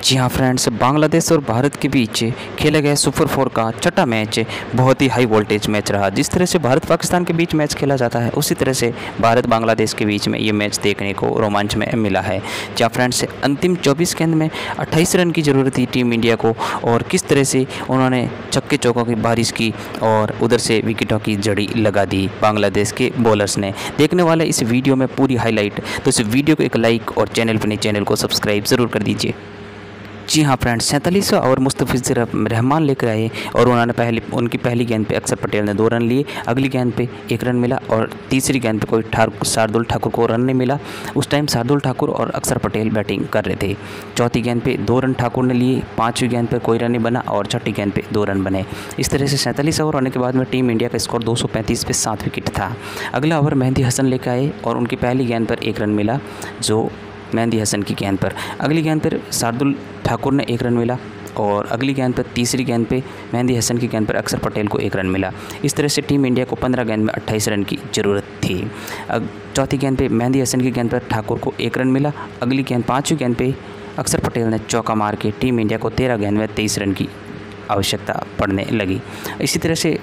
जी हाँ फ्रेंड्स, बांग्लादेश और भारत के बीच खेला गया सुपर 4 का छठा मैच बहुत ही हाई वोल्टेज मैच रहा। जिस तरह से भारत पाकिस्तान के बीच मैच खेला जाता है, उसी तरह से भारत बांग्लादेश के बीच में ये मैच देखने को रोमांच में मिला है। जहाँ फ्रेंड्स अंतिम 24 गेंद में 28 रन की ज़रूरत थी टीम इंडिया को, और किस तरह से उन्होंने छक्के चौकों की बारिश की और उधर से विकेटों की जड़ी लगा दी बांग्लादेश के बॉलर्स ने। देखने वाले इस वीडियो में पूरी हाईलाइट, तो इस वीडियो को एक लाइक और चैनल को सब्सक्राइब ज़रूर कर दीजिए। जी हाँ फ्रेंड्स, 47वां ओवर मुस्तफिजुर रहमान लेकर आए और उन्होंने उनकी पहली गेंद पे अक्षर पटेल ने 2 रन लिए। अगली गेंद पे 1 रन मिला और तीसरी गेंद पे कोई शार्दुल ठाकुर को रन नहीं मिला। उस टाइम शार्दुल ठाकुर और अक्षर पटेल बैटिंग कर रहे थे। चौथी गेंद पे 2 रन ठाकुर ने लिए, पाँचवीं गेंद पे कोई रन नहीं बना और छठी गेंद पे 2 रन बने। इस तरह से 47 ओवर होने के बाद में टीम इंडिया का स्कोर 235 पे 7 विकेट था। अगला ओवर मेहंदी हसन लेकर आए और उनकी पहली गेंद पर 1 रन मिला, जो मेहंदी हसन की गेंद पर। अगली गेंद पर शार्दुल ठाकुर ने 1 रन मिला और अगली गेंद पर तीसरी गेंद पे मेहंदी हसन की गेंद पर अक्षर पटेल को 1 रन मिला। इस तरह से टीम इंडिया को 15 गेंद में 28 रन की ज़रूरत थी। चौथी गेंद पे मेहंदी हसन की गेंद पर ठाकुर को 1 रन मिला। अगली गेंद 5वीं गेंद पे अक्षर पटेल ने चौका मार के टीम इंडिया को 13 गेंद में 23 रन की आवश्यकता पड़ने लगी। इसी तरह से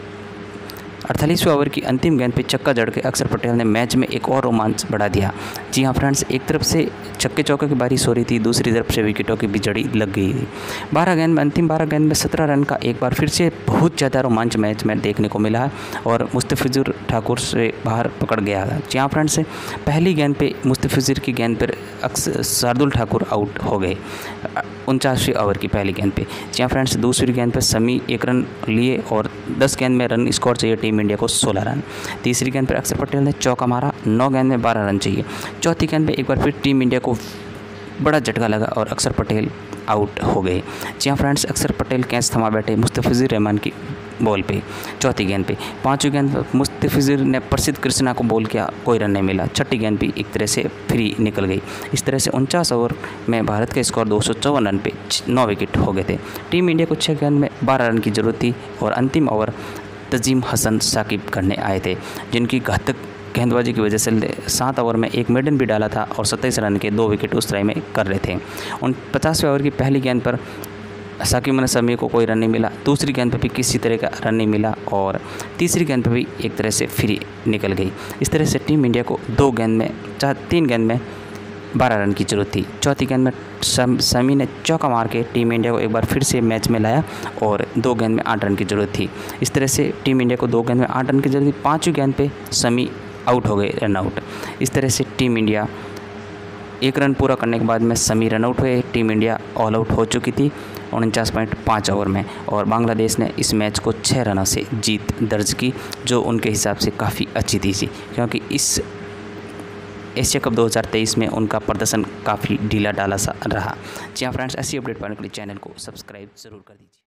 48वें ओवर की अंतिम गेंद पे छक्का जड़ के अक्षर पटेल ने मैच में एक और रोमांच बढ़ा दिया। जी हाँ फ्रेंड्स, एक तरफ से छक्के चौके की बारिश हो रही थी, दूसरी तरफ से विकेटों की भी जड़ी लग गई थी। अंतिम 12 गेंद में 17 रन का एक बार फिर से बहुत ज़्यादा रोमांच मैच में देखने को मिला और मुस्तफिजुर ठाकुर से बाहर पकड़ गया था। जी हाँ फ्रेंड्स, पहली गेंद पे मुस्तफिजुर की गेंद पर शार्दुल ठाकुर आउट हो गए 49वें ओवर की पहली गेंद पे। जी हाँ फ्रेंड्स, दूसरी गेंद पर शमी 1 रन लिए और 10 गेंद में रन स्कोर चाहिए टीम इंडिया को 16 रन। तीसरी गेंद पर अक्षर पटेल ने चौका मारा, 9 गेंद में 12 रन चाहिए। चौथी गेंद पे एक बार फिर टीम इंडिया को बड़ा झटका लगा और अक्षर पटेल आउट हो गए। जी हाँ फ्रेंड्स, अक्षर पटेल कैच थमा बैठे मुस्तफिजुर रहमान की बॉल पे। चौथी गेंद पे 5वीं गेंद पर मुस्तफिजुर ने प्रसिद्ध कृष्णा को बॉल किया, कोई रन नहीं मिला। छठी गेंद भी एक तरह से फ्री निकल गई। इस तरह से 49 ओवर में भारत का स्कोर 254 रन पे 9 विकेट हो गए थे। टीम इंडिया को 6 गेंद में 12 रन की ज़रूरत थी और अंतिम ओवर तजीम हसन साकिब करने आए थे, जिनकी घातक गेंदबाजी की वजह से 7 ओवर में एक मेडन भी डाला था और 27 रन के 2 विकेट उस तरह में कर रहे थे। 50वें ओवर की पहली गेंद पर साकिब शमी को कोई रन नहीं मिला। दूसरी गेंद पर भी किसी तरह का रन नहीं मिला और तीसरी गेंद पर भी एक तरह से फ्री निकल गई। इस तरह से टीम इंडिया को 3 गेंद में 12 रन की ज़रूरत थी। चौथी गेंद में शमी ने चौका मार के टीम इंडिया को एक बार फिर से मैच में लाया और 2 गेंद में 8 रन की ज़रूरत थी। इस तरह से टीम इंडिया को 2 गेंद में 8 रन की ज़रूरत थी। 5वीं गेंद पे शमी आउट हो गए, रन आउट। इस तरह से टीम इंडिया 1 रन पूरा करने के बाद में शमी रन आउट हुए। टीम इंडिया ऑल आउट हो चुकी थी 49.5 ओवर में और बांग्लादेश ने इस मैच को 6 रनों से जीत दर्ज की, जो उनके हिसाब से काफ़ी अच्छी थी, क्योंकि इस एशिया कप 2023 में उनका प्रदर्शन काफ़ी ढीला ढाला सा रहा। जी हाँ फ्रेंड्स, ऐसी अपडेट पाने के लिए चैनल को सब्सक्राइब ज़रूर कर दीजिए।